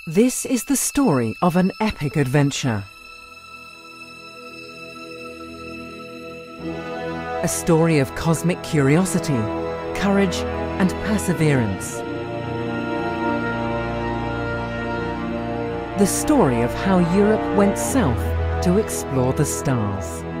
This is the story of an epic adventure. A story of cosmic curiosity, courage and perseverance. The story of how Europe went south to explore the stars.